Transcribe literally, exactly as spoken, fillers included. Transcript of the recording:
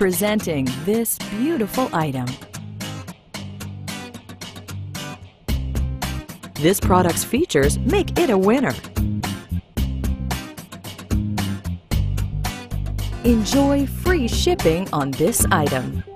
Presenting this beautiful item. This product's features make it a winner. Enjoy free shipping on this item.